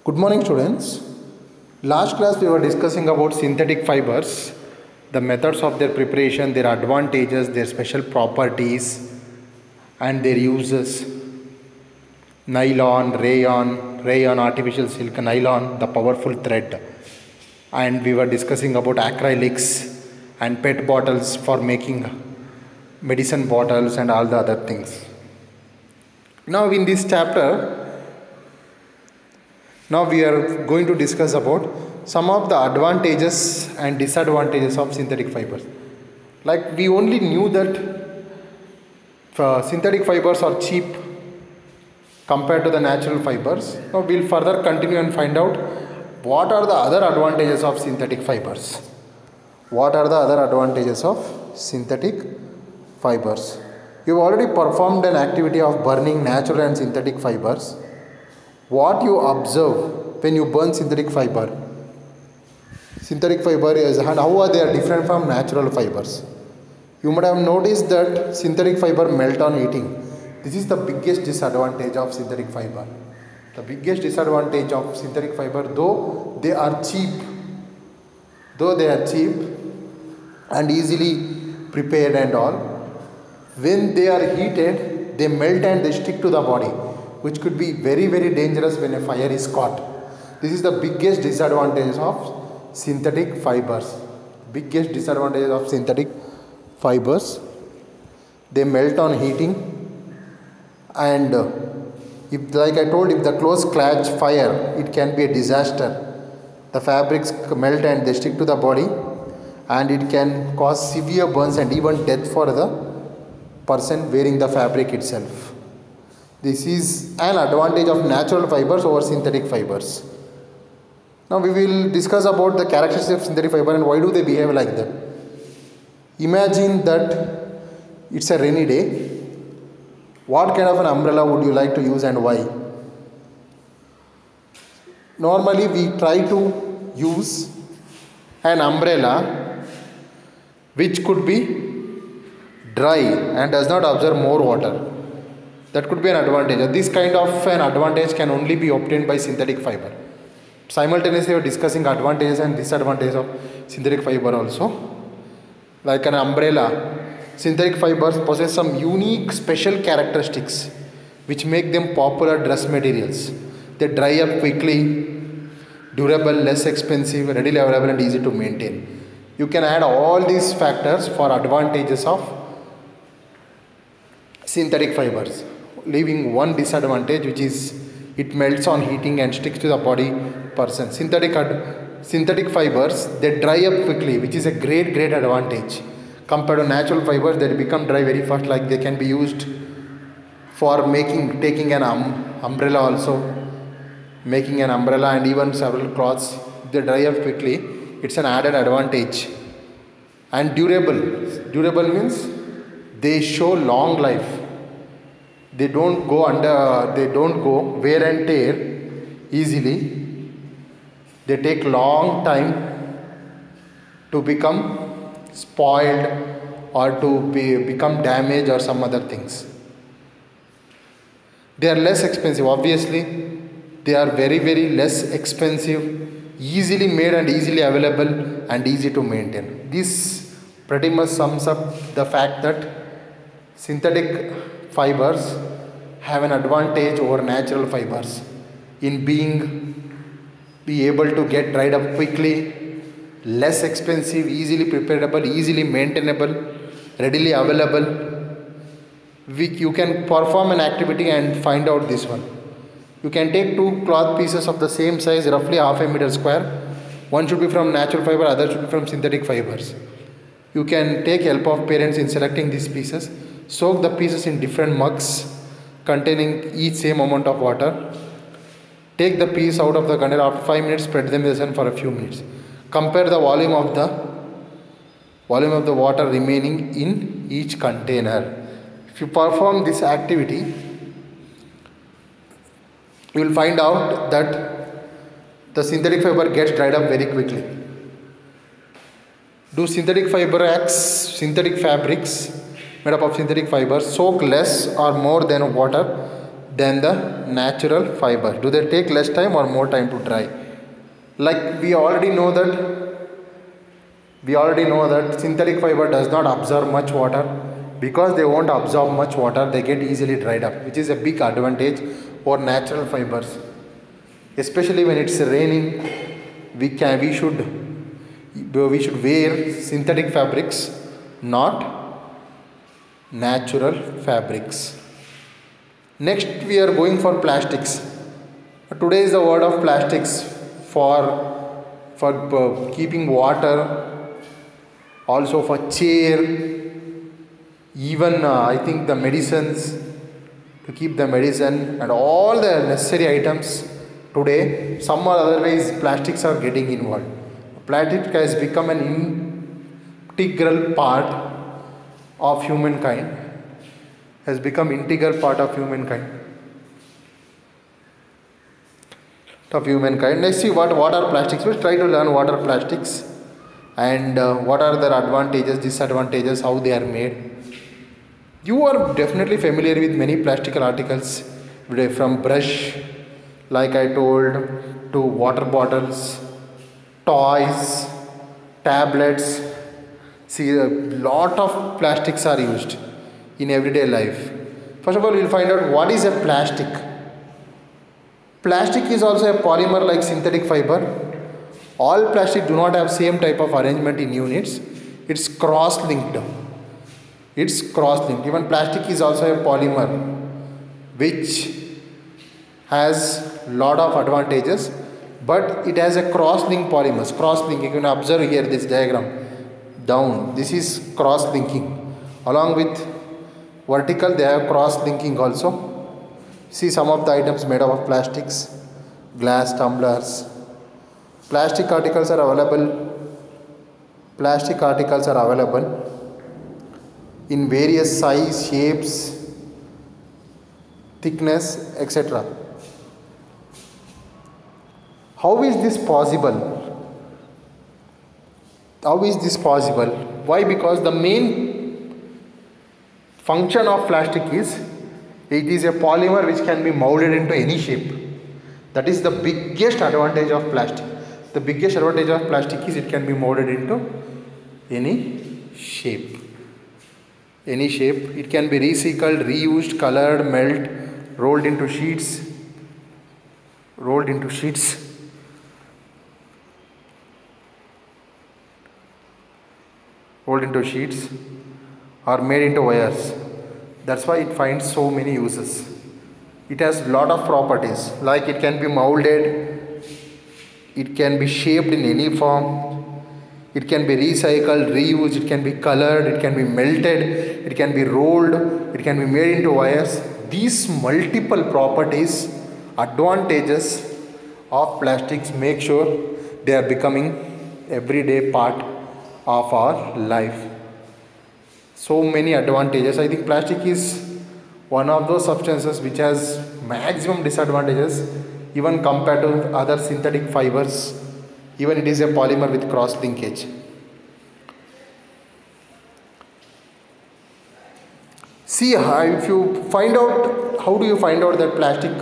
Good morning, students. Last class we were discussing about synthetic fibers, the methods of their preparation, their advantages, their special properties, and their uses. Nylon, rayon, artificial silk, nylon, the powerful thread. And we were discussing about acrylics and PET bottles for making medicine bottles and all the other things. Now in this chapter, now we are going to discuss about some of the advantages and disadvantages of synthetic fibers. Like we only knew that synthetic fibers are cheap compared to the natural fibers. Now we'll further continue and find out what are the other advantages of synthetic fibers. What are the other advantages of synthetic fibers? You've already performed an activity of burning natural and synthetic fibers. What you observe when you burn synthetic fiber? Synthetic fiber is, and how are they different from natural fibers? You might have noticed that synthetic fiber melt on heating. This is the biggest disadvantage of synthetic fiber. The biggest disadvantage of synthetic fiber, though they are cheap and easily prepared and all, when they are heated, they melt and they stick to the body, which could be very, very dangerous when a fire is caught. This is the biggest disadvantage of synthetic fibers. Biggest disadvantage of synthetic fibers. They melt on heating, and if, like I told, if the clothes catch fire, it can be a disaster. The fabrics melt and they stick to the body, and it can cause severe burns and even death for the person wearing the fabric itself. This is an advantage of natural fibers over synthetic fibers. Now we will discuss about the characteristics of synthetic fiber and why do they behave like that. Imagine that it's a rainy day. What kind of an umbrella would you like to use and why? Normally we try to use an umbrella which could be dry and does not absorb more water. That could be an advantage. This kind of an advantage can only be obtained by synthetic fiber. Simultaneously, we are discussing advantages and disadvantages of synthetic fiber also. Like an umbrella, synthetic fibers possess some unique special characteristics which make them popular dress materials. They dry up quickly, durable, less expensive, readily available and easy to maintain. You can add all these factors for advantages of synthetic fibers, leaving one disadvantage, which is it melts on heating and sticks to the body person. Synthetic fibers, they dry up quickly, which is a great advantage compared to natural fibers. They become dry very fast. Like they can be used for taking an umbrella also, making an umbrella and even several cloths. They dry up quickly. It's an added advantage. And durable means they show long life. They don't go wear and tear easily. They take long time to become spoiled or to become damaged or some other things. They are less expensive. Obviously, they are very less expensive, easily made and easily available and easy to maintain. This pretty much sums up the fact that synthetic fibers have an advantage over natural fibers in be able to get dried up quickly, less expensive, easily preparable, easily maintainable, readily available. You can perform an activity and find out this one. You can take two cloth pieces of the same size, roughly half a meter square. One should be from natural fiber, other should be from synthetic fibers. You can take help of parents in selecting these pieces. Soak the pieces in different mugs containing each same amount of water. Take the piece out of the container. After 5 minutes, spread them in the sun for a few minutes. Compare the volume of the water remaining in each container. If you perform this activity, you will find out that the synthetic fiber gets dried up very quickly. Do synthetic fabrics made up of synthetic fibers soak less or more than water than the natural fiber? Do they take less time or more time to dry? Like we already know that synthetic fiber does not absorb much water. Because they won't absorb much water, they get easily dried up, which is a big advantage for natural fibers. Especially when it's raining, we should wear synthetic fabrics, not natural fabrics. Next, we are going for plastics. Today is the word of plastics for keeping water, also for chair, even I think the medicines, to keep the medicine and all the necessary items. Today, some or otherwise plastics are getting involved. Plastic has become an integral part of humankind. Let's see what are plastics. Let's try to learn what are plastics and what are their advantages, disadvantages, how they are made. You are definitely familiar with many plastical articles, from brush, like I told, to water bottles, toys, tablets. See, a lot of plastics are used in everyday life. First of all, we will find out what is a plastic. Plastic is also a polymer like synthetic fiber. All plastic do not have same type of arrangement in units. It's cross-linked. Even plastic is also a polymer, which has lot of advantages, but it has a cross-link polymers. Cross-link, you can observe here this diagram down. This is cross-linking. Along with vertical, they have cross-linking also. See some of the items made up of plastics, glass tumblers. Plastic articles are available in various size, shapes, thickness, etc. How is this possible? Why? Because the main function of plastic is, it is a polymer which can be molded into any shape. That is the biggest advantage of plastic. The biggest advantage of plastic is it can be molded into any shape. It can be recycled, reused, colored, melt, rolled into sheets, or made into wires. That's why it finds so many uses. It has lot of properties, like it can be molded, it can be shaped in any form, it can be recycled, reused, it can be colored, it can be melted, it can be rolled, it can be made into wires. These multiple properties, advantages of plastics make sure they are becoming everyday part of our life. So many advantages. I think plastic is one of those substances which has maximum disadvantages even compared to other synthetic fibers. Even it is a polymer with cross linkage. See, if you find out, how do you find out that plastic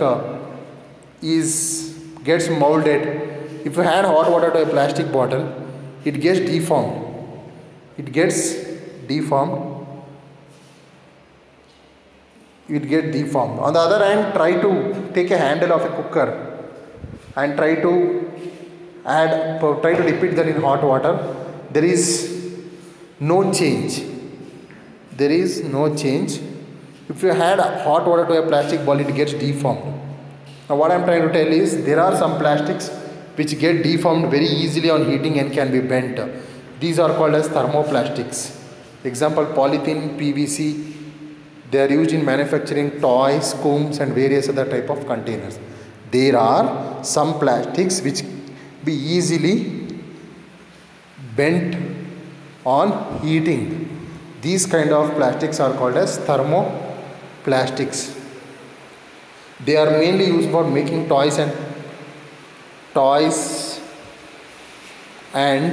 gets molded? If you add hot water to a plastic bottle, it gets deformed. On the other hand, try to take a handle of a cooker and try to dip it there in hot water. There is no change. If you add hot water to a plastic ball, it gets deformed. Now what I am trying to tell is, there are some plastics which get deformed very easily on heating and can be bent. These are called as thermoplastics. Example, polythene, PVC. They are used in manufacturing toys, combs and various other type of containers. There are some plastics which be easily bent on heating. These kind of plastics are called as thermoplastics. They are mainly used for making toys and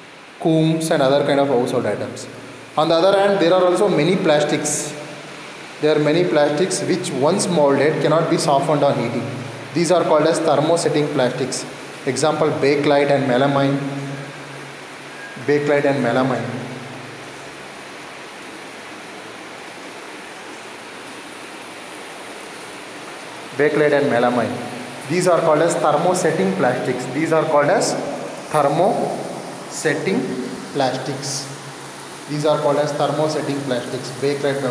combs and other kind of household items. On the other hand, there are also many plastics There are many plastics which once molded cannot be softened on heating. These are called as thermosetting plastics. Example, bakelite and melamine. Bakelite and melamine. Bakelite and melamine. These are called as thermosetting plastics. These are called as thermosetting plastics. These are called as thermosetting plastics. Bakelite,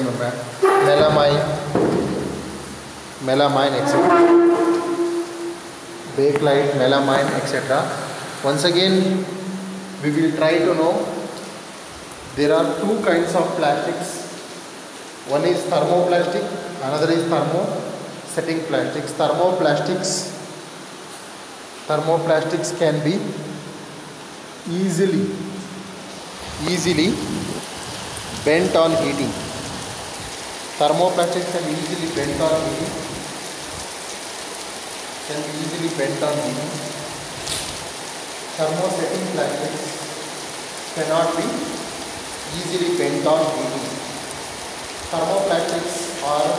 melamine, etc. Bakelite, melamine, etc. Once again, we will try to know there are two kinds of plastics. One is thermoplastic, another is thermosetting plastics. Thermoplastics can be easily bent on heating. Thermoplastics can be easily bent on heating. Thermosetting plastics cannot be easily bent on heating. Thermoplastics are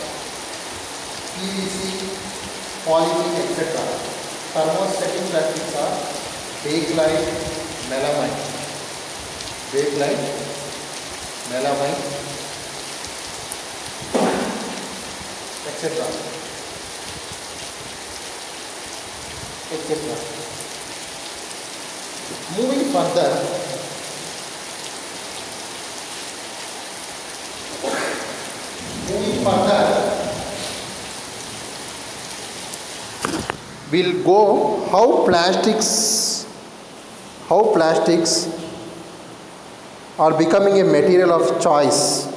PVC, polythene, etc. Thermosetting plastics are bakelite, melamine, etc. Moving further, we'll go how plastics are becoming a material of choice.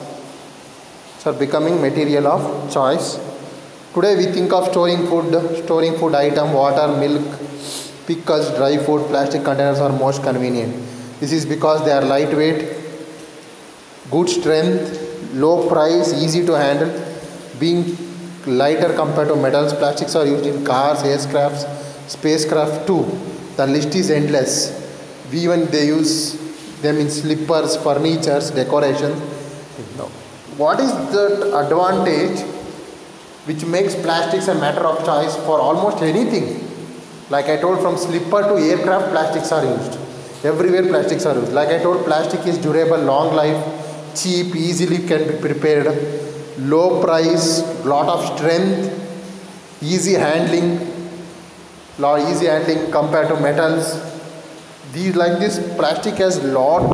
Today we think of storing food item, water, milk, pickles, dry food. Plastic containers are most convenient. This is because they are lightweight, good strength, low price, easy to handle. Being lighter compared to metals, plastics are used in cars, aircrafts, spacecraft too. The list is endless. They use them in slippers, furniture, decorations. What is the advantage which makes plastics a matter of choice for almost anything? Like I told, from slipper to aircraft, plastics are used. Everywhere plastics are used. Like I told, plastic is durable, long life, cheap, easily can be prepared, low price, lot of strength, easy handling compared to metals. Plastic has lot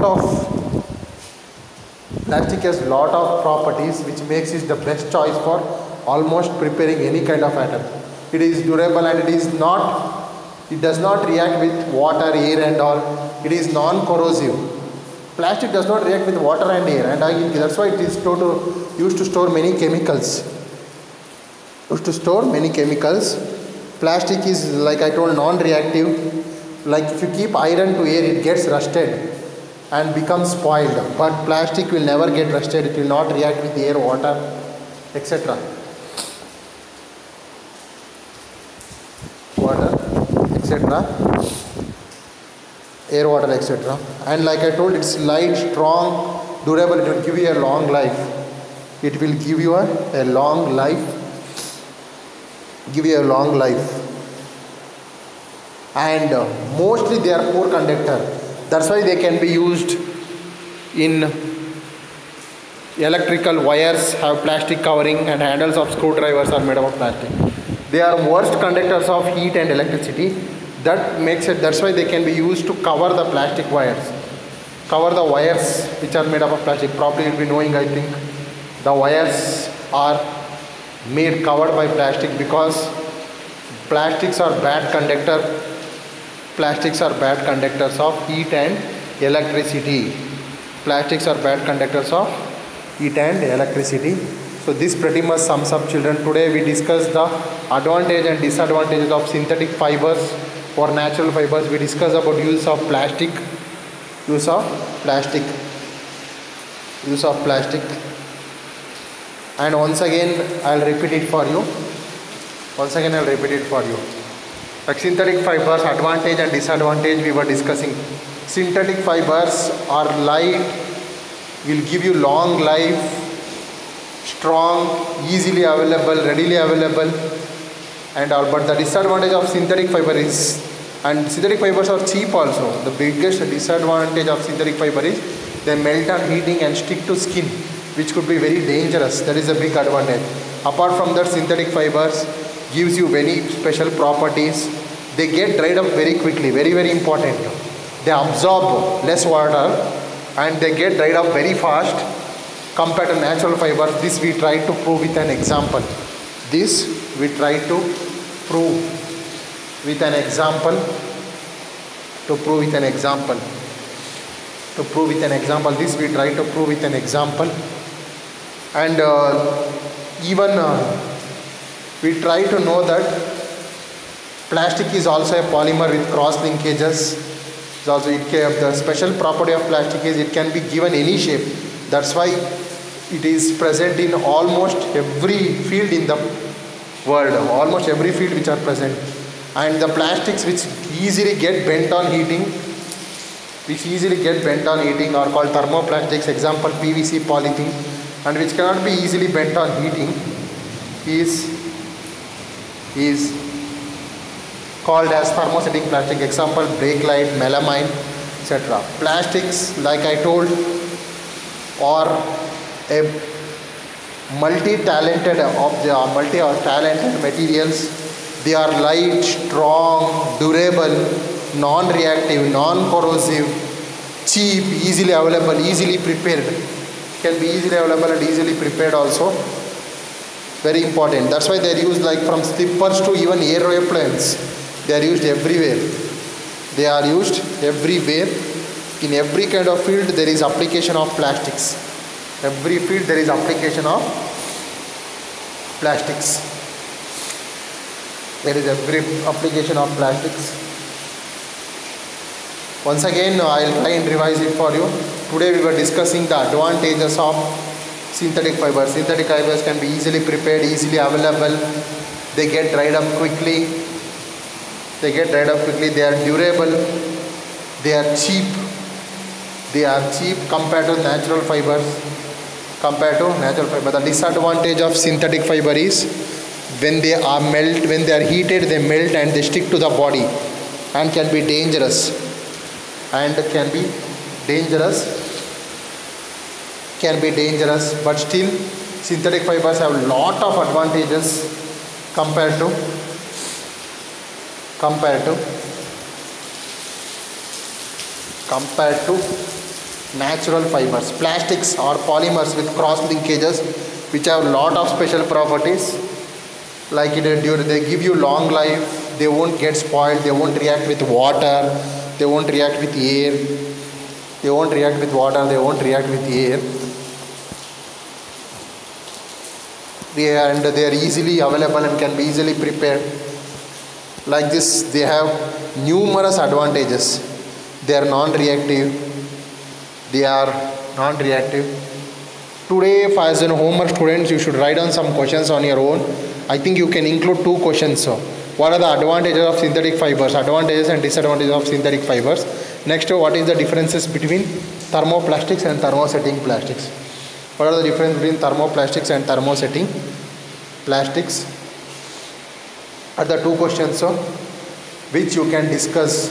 of properties which makes it the best choice for almost preparing any kind of item. It is durable and it does not react with water, air and all. It is non-corrosive. Plastic does not react with water and air, and that's why it is used to store many chemicals. Plastic is, like I told, non-reactive. Like if you keep iron to air, it gets rusted and becomes spoiled. But plastic will never get rusted. It will not react with air, water, etc. Air, water, etc. And like I told, it's light, strong, durable. It will give you a long life. And mostly they are poor conductor. That's why they can be used in electrical wires, have plastic covering, and handles of screwdrivers are made of plastic. They are worst conductors of heat and electricity. That's why they can be used to cover the plastic wires. Cover the wires which are made up of plastic. Probably you'll be knowing, I think, the wires are made covered by plastic because plastics are bad conductors of heat and electricity. So this pretty much sums up, children. Today we discussed the advantage and disadvantages of synthetic fibers or natural fibers. We discussed about use of plastic. And once again I'll repeat it for you. Like synthetic fibers, advantage and disadvantage we were discussing. Synthetic fibers are light, will give you long life, strong, easily available, readily available and all. But the disadvantage of synthetic fiber is, and synthetic fibers are cheap also. The biggest disadvantage of synthetic fiber is they melt on heating and stick to skin, which could be very dangerous. That is a big advantage. Apart from that, synthetic fibers gives you very special properties. They get dried up very quickly, very important. They absorb less water and they get dried up very fast compared to natural fibers. This we try to prove with an example. This we try to prove with an example. To prove with an example. To prove with an example. This we try to prove with an example. And even we try to know that plastic is also a polymer with cross linkages. Also, the special property of plastic is it can be given any shape. That's why it is present in almost every field in the world, almost every field which are present. And the plastics which easily get bent on heating, are called thermoplastics. Example, PVC, polythene, and which cannot be easily bent on heating is called as thermosetting plastic. Example, bakelite, melamine, etc. Plastics, like I told, are a multi-talented materials. They are light, strong, durable, non-reactive, non-corrosive, cheap, easily available, easily prepared. Can be easily available and easily prepared also. Very important. That's why they are used like from slippers to even aeroplanes. They are used everywhere. They are used everywhere. In every kind of field there is application of plastics. Every field there is application of plastics. There is every application of plastics. Once again, I will try and revise it for you. Today we were discussing the advantages of synthetic fibers. Synthetic fibers can be easily prepared, easily available. They get dried up quickly. They are durable. They are cheap. Compared to natural fibers. The disadvantage of synthetic fiber is when they are heated, they melt and they stick to the body and can be dangerous. But still synthetic fibers have a lot of advantages compared to natural fibers. Plastics or polymers with cross linkages which have a lot of special properties, like they give you long life, they won't get spoiled, they won't react with water, they won't react with air, they are easily available and can be easily prepared. Like this, they have numerous advantages. They are non-reactive. Today, as a homework students, you should write down some questions on your own. I think you can include 2 questions. So, what are the advantages of synthetic fibers? Advantages and disadvantages of synthetic fibers. Next, what is the differences between thermoplastics and thermosetting plastics? What are the differences between thermoplastics and thermosetting plastics? Are the 2 questions, so which you can discuss.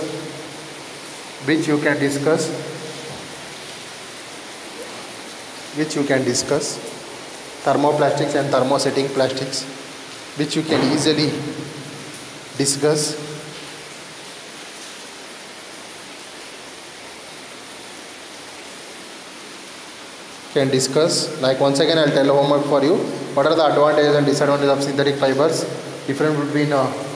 Thermoplastics and thermosetting plastics, which you can easily discuss. Like once again I'll tell homework for you. What are the advantages and disadvantages of synthetic fibers? Difference between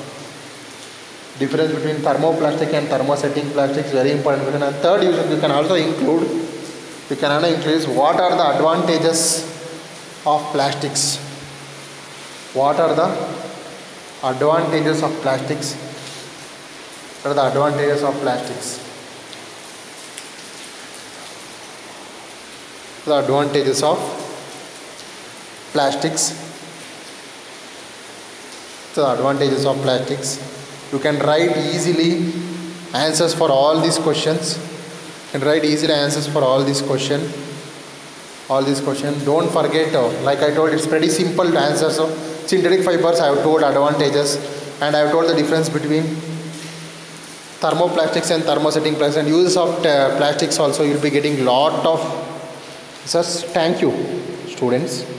thermoplastic and thermosetting plastics, very important. And third, you can also include what are the advantages of plastics? What are the advantages of plastics? The advantages of plastics. You can write easily answers for all these questions. all these questions. Don't forget, like I told, it's pretty simple to answer. So synthetic fibers, I have told advantages, and I have told the difference between thermoplastics and thermosetting plastics, and uses of plastics also. You'll be getting lot of. Just thank you, students.